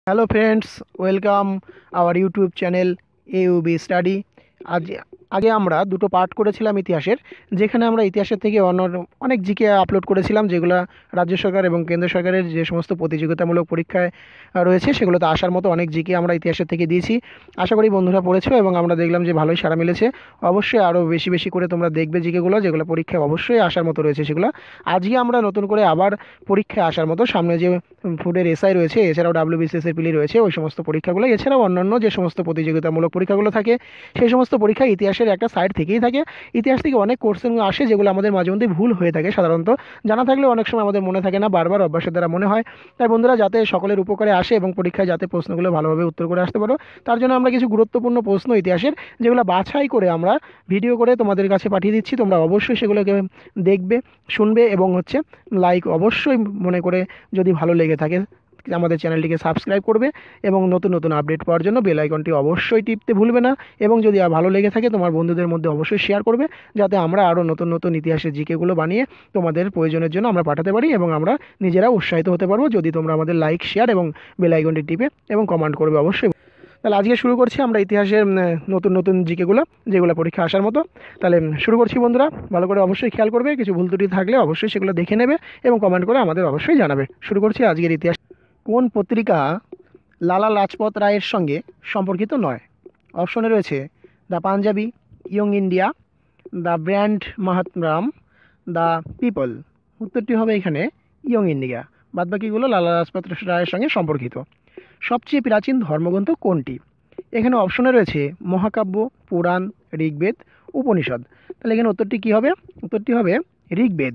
Hello friends, welcome our YouTube channel AUB study. আজ আগে আমরা দুটো পার্ট করেছিলাম ইতিহাসের, যেখানে আমরা ইতিহাসের থেকে অনেক জিকে আপলোড করেছিলাম, যেগুলো রাজ্য সরকার এবং কেন্দ্র সরকারের যে সমস্ত প্রতিযোগিতামূলক পরীক্ষায় রয়েছে সেগুলোতে আসার মতো অনেক জিকে আমরা ইতিহাসের থেকে দিয়েছি। আশা করি বন্ধুরা পড়েছো এবং আমরা দেখলাম যে ভালোই সাড়া মিলেছে। অবশ্যই আরও বেশি বেশি করে তোমরা দেখবে জিকেগুলো, যেগুলো পরীক্ষায় অবশ্যই আসার মতো রয়েছে সেগুলো। আজকে আমরা নতুন করে আবার পরীক্ষায় আসার মতো সামনে যে ফুডের এসআই রয়েছে, এছাড়াও WBCS পিলি রয়েছে, ওই সমস্ত পরীক্ষাগুলো, এছাড়াও অন্যান্য যে সমস্ত প্রতিযোগিতামূলক পরীক্ষাগুলো থাকে সেই সমস্ত পরীক্ষা ইতিহাসের একটা সাইড থেকেই থাকে। ইতিহাস থেকে অনেক কোশ্চেন আসে যেগুলো আমাদের মাঝে মধ্যে ভুল হয়ে থাকে, সাধারণত জানা থাকলেও অনেক সময় আমাদের মনে থাকে না, বারবার অভ্যাসের দ্বারা মনে হয়। তাই বন্ধুরা, যাতে সকলের উপকারে আসে এবং পরীক্ষায় যাতে প্রশ্নগুলো ভালোভাবে উত্তর করে আসতে পারো, তার জন্য আমরা কিছু গুরুত্বপূর্ণ প্রশ্ন ইতিহাসের, যেগুলো বাছাই করে আমরা ভিডিও করে তোমাদের কাছে পাঠিয়ে দিচ্ছি। তোমরা অবশ্যই সেগুলোকে দেখবে, শুনবে এবং লাইক অবশ্যই মনে করে, যদি ভালো লেগে থাকে আমাদের চ্যানেলটিকে সাবস্ক্রাইব করবে এবং নতুন নতুন আপডেট পাওয়ার জন্য বেল আইকনটি অবশ্যই টিপতে ভুলবে না। এবং যদি ভালো লেগে থাকে তোমার বন্ধুদের মধ্যে অবশ্যই শেয়ার করবে, যাতে আমরা আরও নতুন নতুন ইতিহাসের জিকেগুলো বানিয়ে তোমাদের প্রয়োজনের জন্য আমরা পাঠাতে পারি এবং আমরা নিজেরা উৎসাহিত হতে পারবো, যদি তোমরা আমাদের লাইক, শেয়ার এবং বেল আইকনটি টিপে এবং কমেন্ট করবে অবশ্যই। তাহলে আজকে শুরু করছি আমরা ইতিহাসের নতুন নতুন জিকেগুলো, যেগুলো পরীক্ষা আসার মতো। তাহলে শুরু করছি বন্ধুরা, ভালো করে অবশ্যই খেয়াল করবে, কিছু ভুল ত্রুটি থাকলে অবশ্যই সেগুলো দেখে নেবে এবং কমেন্ট করে আমাদের অবশ্যই জানাবে। শুরু করছি আজকের ইতিহাস। কোন পত্রিকা লালা লাজপত রায়ের সঙ্গে সম্পর্কিত নয়? অপশনে রয়েছে the Punjabi, young India, the ব্র্যান্ড মাহাত্মারাম, দ্য পিপল। উত্তরটি হবে এখানে ইয়ং ইন্ডিয়া, বাদবাকিগুলো লালা লাজপত রায়ের সঙ্গে সম্পর্কিত। সবচেয়ে প্রাচীন ধর্মগ্রন্থ কোনটি? এখানে অপশনে রয়েছে মহাকাব্য, পুরাণ, ঋগ্বেদ, উপনিষদ। তাহলে এখানে উত্তরটি কী হবে? উত্তরটি হবে ঋগ্বেদ।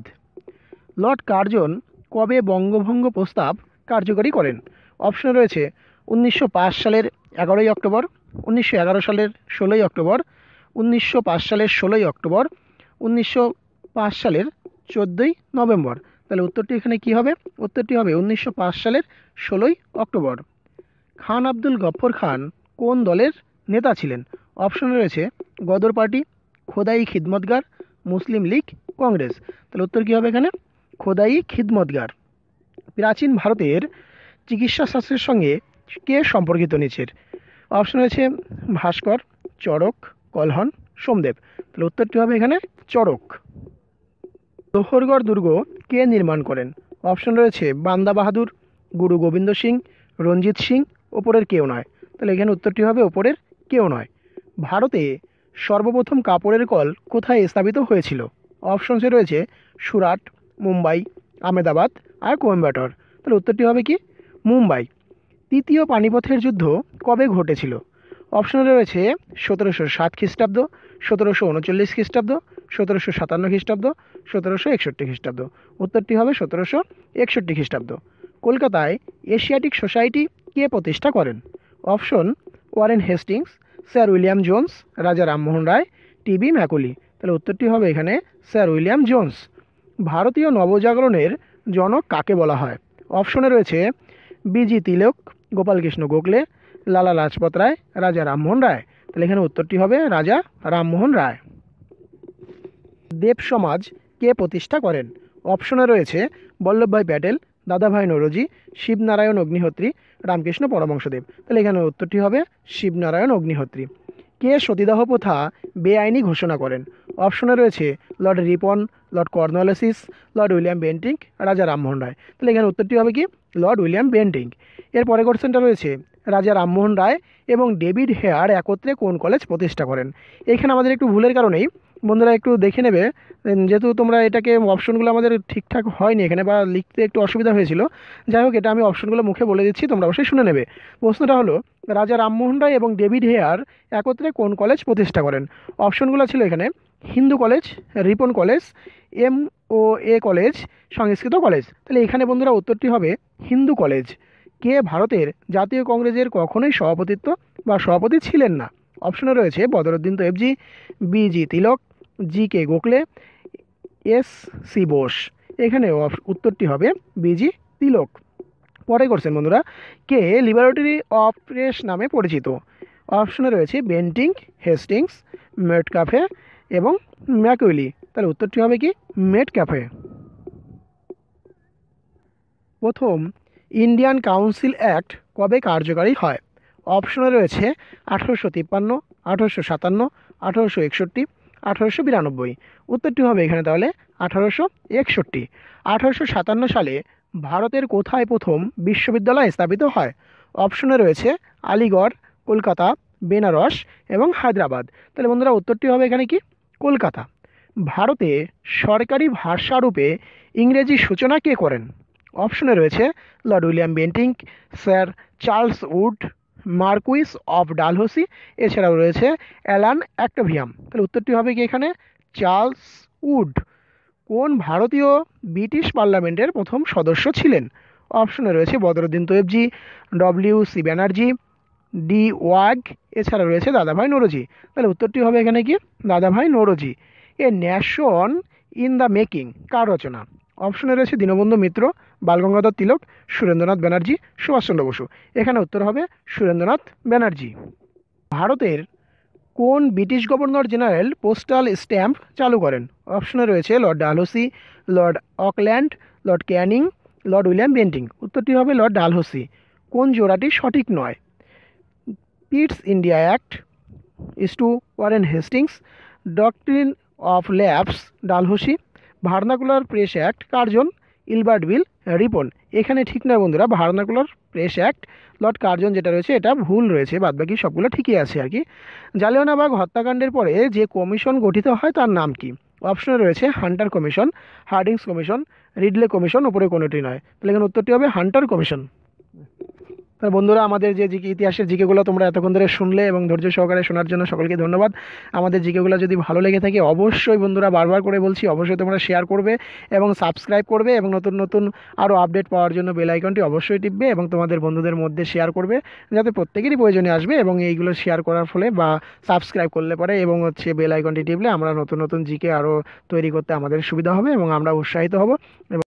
লর্ড কার্জন কবে বঙ্গভঙ্গ প্রস্তাব কার্যকরী করেন? অপশনে রয়েছে 1905 সালের 11ই অক্টোবর, 1911 সালের 16ই অক্টোবর, 1905 সালের 16ই অক্টোবর, 1905 সালের 14ই নভেম্বর। তাহলে উত্তরটি এখানে কি হবে? উত্তরটি হবে 1905 সালের 16ই অক্টোবর। খান আব্দুল গফ্ফর খান কোন দলের নেতা ছিলেন? অপশনে রয়েছে গদর পার্টি, খোদাই খিদমতগার, মুসলিম লীগ, কংগ্রেস। তাহলে উত্তর কী হবে এখানে? খোদাই খিদমতগার। প্রাচীন ভারতের চিকিৎসা শাস্ত্রের সঙ্গে কে সম্পর্কিত নিচের? অপশন রয়েছে ভাস্কর, চড়ক, কলহন, সোমদেব। তাহলে উত্তরটি হবে এখানে চড়ক। লোহরগড় দুর্গ কে নির্মাণ করেন? অপশন রয়েছে বান্দা বাহাদুর, গুরু গোবিন্দ সিং, রঞ্জিত সিং, ওপরের কেউ নয়। তাহলে এখানে উত্তরটি হবে ওপরের কেউ নয়। ভারতে সর্বপ্রথম কাপড়ের কল কোথায় স্থাপিত হয়েছিল? অপশনসে রয়েছে সুরাট, মুম্বাই, আহমেদাবাদ আর কোয়েম্বাটোর। তাহলে উত্তরটি হবে কি? মুম্বাই। তৃতীয় পানিপথের যুদ্ধ কবে ঘটেছিল? অপশনে রয়েছে 1707 খ্রিস্টাব্দ, 1739 খ্রিস্টাব্দ, 1757 খ্রিস্টাব্দ, 1761 খ্রিস্টাব্দ। উত্তরটি হবে 1761 খ্রিস্টাব্দ। কলকাতায় এশিয়াটিক সোসাইটি কে প্রতিষ্ঠা করেন? Option Warren Hastings, sir William Jones, Raja Rammohan রায়, টিবি ম্যাকুলি। তাহলে উত্তরটি হবে এখানে স্যার উইলিয়াম জোন্স। ভারতীয় নবজাগরণের জনক কাকে বলা হয়? অপশনে রয়েছে বিজি তিলক, গোপালকৃষ্ণ গোখলে, লালা লাজপত রায়, রাজা রামমোহন রায়। তাহলে এখানে উত্তরটি হবে রাজা রামমোহন রায়। দেব সমাজ কে প্রতিষ্ঠা করেন? অপশনে রয়েছে বল্লভভাই প্যাটেল, দাদাভাই নৌরোজি, শিবনারায়ণ অগ্নিহোত্রী, রামকৃষ্ণ পরমহংসদেব। তাহলে এখানে উত্তরটি হবে শিবনারায়ণ অগ্নিহোত্রী। কে সতীদাহ প্রথা বেআইনি ঘোষণা করেন? অপশনে রয়েছে lord Ripon, lord Cornwallis, lord William Bentinck, Raja Rammohan Roy. তাহলে এখানে উত্তরটি হবে কি? Lord William Bentinck. এর পরের কোশ্চেনটা রয়েছে রাজা রামমোহন রায় এবং ডেভিড হেয়ার একত্রে কোন কলেজ প্রতিষ্ঠা করেন? এখানে আমাদের একটু ভুলের কারণেই বন্ধুরা একটু দেখে নেবে, যেহেতু তোমরা এটাকে অপশনগুলো আমাদের ঠিকঠাক হয়নি এখানে, বা লিখতে একটু অসুবিধা হয়েছিল। যাই হোক, এটা আমি অপশনগুলো মুখে বলে দিচ্ছি, তোমরা অবশ্যই শুনে নেবে। প্রশ্নটা হলো রাজা রামমোহন রায় এবং ডেভিড হেয়ার একত্রে কোন কলেজ প্রতিষ্ঠা করেন? অপশনগুলো ছিল এখানে Hindu college, Ripon college, MOA college, Sanskrit college. তাহলে এখানে বন্ধুরা উত্তরটি হবে হিন্দু কলেজ। কে ভারতের জাতীয় কংগ্রেসের কখনোই সভাপতিত্ব বা সভাপতি ছিলেন না? অপশনে রয়েছে বদরুদ্দিন তৈয়বজি, BG তিলক, GK গোখলে, SC বোস। এখানে উত্তরটি হবে BG তিলক। পরে করছেন বন্ধুরা, কে লিবারেটরি অফ প্রেস নামে পরিচিত? অপশনে রয়েছে বেন্টিঙ্ক, হেস্টিংস, মেটকাফে এবং ম্যাকুইলি। তাহলে উত্তরটি হবে কি? মেটকাফে। প্রথম ইন্ডিয়ান কাউন্সিল অ্যাক্ট কবে কার্যকারী হয়? অপশনে রয়েছে 1853, 1857, 1861, 1892। উত্তরটি হবে এখানে তাহলে 1861। 1857 সালে ভারতের কোথায় প্রথম বিশ্ববিদ্যালয় স্থাপিত হয়? অপশনে রয়েছে আলিগড়, কলকাতা, বেনারস এবং হায়দ্রাবাদ। তাহলে বন্ধুরা উত্তরটি হবে এখানে কি? কলকাতা। ভারতে সরকারি ভাষারূপে ইংরেজি সূচনা কে করেন? অপশনে রয়েছে lord William Bentinck, sir Charles Wood, marquess of Dalhousie, এছাড়াও রয়েছে অ্যালান অ্যাক্টোভিয়াম। তাহলে উত্তরটি হবে কি এখানে? Charles Wood. কোন ভারতীয় ব্রিটিশ পার্লামেন্টের প্রথম সদস্য ছিলেন? অপশনে রয়েছে বদরুদ্দিন তৈয়বজি, ডব্লিউ.সি. ব্যানার্জি, ডি ওয়াগ, এছাড়া রয়েছে দাদাভাই নৌরোজি। তাহলে উত্তরটি হবে এখানে কি? Dadabhai Naoroji. A nation in the making কার রচনা? অপশনে রয়েছে দীনবন্ধু মিত্র, বালগঙ্গাধর তিলক, সুরেন্দ্রনাথ ব্যানার্জি, সুভাষচন্দ্র বসু। এখানে উত্তর হবে সুরেন্দ্রনাথ ব্যানার্জি। ভারতের কোন British governor general postal stamp চালু করেন? অপশনে রয়েছে lord Dalhousie, lord Auckland, lord Canning, lord William Bentinck. উত্তরটি হবে লর্ড ডালহৌসি। কোন জোড়াটি সঠিক নয়? পিটস ইন্ডিয়া অ্যাক্ট, ইস টু Warren Hastings, doctrine of lapse Dalhousie, vernacular press act Curzon, Ilbert bill Ripon. এখানে ঠিক নয় বন্ধুরা, vernacular press act lord Curzon যেটা রয়েছে এটা ভুল রয়েছে, বাদবাকি সবগুলো ঠিকই আছে আর কি। জালিয়ানওয়ালাবাগ হত্যাকাণ্ডের পরে যে কমিশন গঠিত হয় তার নাম কি? অপশনে রয়েছে Hunter commission, Hardinge's commission, Ridley commission, উপরে কোনোটি নয়। তাহলে এখানে উত্তরটি হবে হান্টার কমিশন। তাহলে বন্ধুরা আমাদের যে জিকে ইতিহাসের জিকেগুলো তোমরা এতক্ষণ ধরে শুনলে এবং ধৈর্য সহকারে শোনার জন্য সকলকে ধন্যবাদ। আমাদের জিকেগুলো যদি ভালো লেগে থাকে অবশ্যই বন্ধুরা, বারবার করে বলছি, অবশ্যই তোমরা শেয়ার করবে এবং সাবস্ক্রাইব করবে এবং নতুন নতুন আরও আপডেট পাওয়ার জন্য বেল আইকনটি অবশ্যই টিপবে এবং তোমাদের বন্ধুদের মধ্যে শেয়ার করবে, যাতে প্রত্যেকেরই প্রয়োজনে আসবে। এবং এইগুলো শেয়ার করার ফলে বা সাবস্ক্রাইব করলে পরে এবং বেল আইকনটি টিপলে আমরা নতুন নতুন জিকে আরও তৈরি করতে আমাদের সুবিধা হবে এবং আমরা উৎসাহিত হব।